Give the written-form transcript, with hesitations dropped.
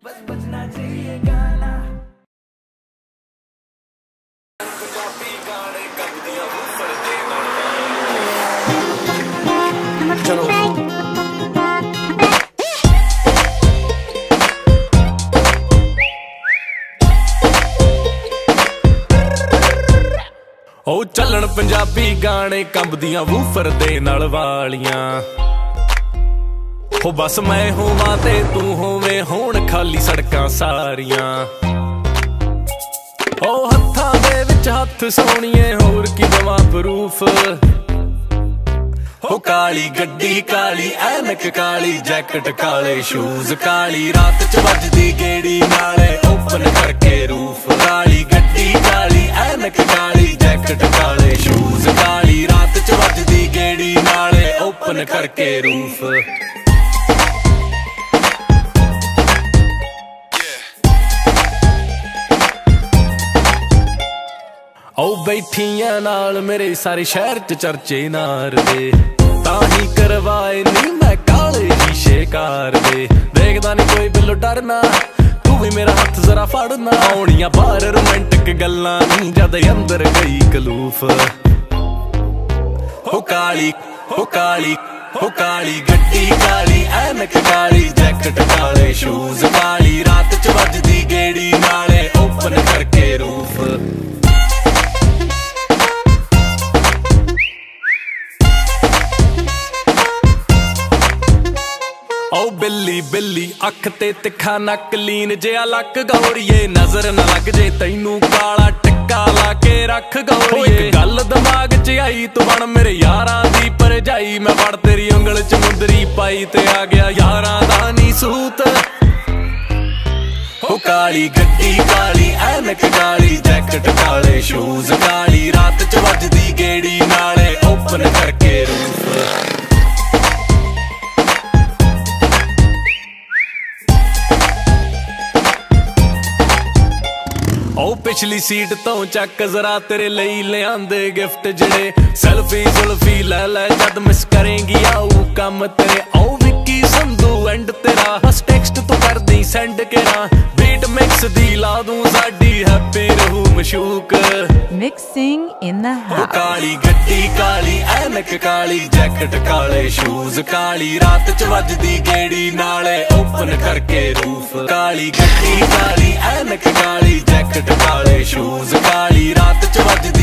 बस बजना चाहिए गाना। पंजाबी गाने कंदियां ऊपर दे चलो ओ चलन पंजाबी गाने कंबदियां वूफर दे नाल वालियां हो बस मैं होवां ते तू होवे होण खाली सड़कां सारियां ओ हत्थां दे विच हत्थ सोहणीए होर की दवां प्रूफ हो काली गड्डी काली ऐनक काली जैकेट काले शूज काली रात च वजदी गेड़ी नाले ओपन करके रूफ काली गड्डी काली ऐनक काली जैकेट काले शूज काली रात च वजदी गेड़ी नाले ओपन करके रूफ ओ बैठियां नाल मेरे सारे शहर च चर्चे नार दे ताही करवाए नी मैं काले शीशे कार दे देखदा नी कोई बिल्लो डरना तू भी मेरा हाथ जरा फड़ना आउणियां बाहर रोमांटिक गल्लां नी जद अंदर गई कलूफ हो काली हो काली हो काली गड्डी काली ऐनक काली जैकेट काले शूज काली रात च वजदी गेड़ी नाले ओपन करके रूफ ओ बिल्ली बिल्ली अख ते तिखा नक लीन जिहा लक गौड़िए नजर न लग जे तैनू काला टिक्का ला के रख गौड़िए गल दिमाग च आई तू बन मेरे यारां दी भरजाई मैं फड़ तेरी उंगल च मुंदरी पाई ते आ गया यारां दा नी सूत हो काली गड्डी काली ऐनक काली जैकेट काले शूज काली रात च वजदी गेड़ी नाले ओपन करके रूफ ओ पिछली सीट तो चक जरा तेरे लई लियांदे गिफ्ट जिहड़े सेल्फी जुल्फी लै लै जद मिस करेंगी आऊ कम तेरे ओ विक्की संधू एंड तेरा बस टेक्स्ट तो कर दी सेंड केरा बीट मिक्स दी ला दूं साडी हैप्पी रहू मशूक मिक्सिंग इन द हाउस काली गड्डी काली ऐनक काली जैकेट काले शूज काली रात च वजदी गेड़ी नाले ओपन करके रूफ काली गड्डी काली ऐनक काली जैकेट काले शूज काली रात च वजदी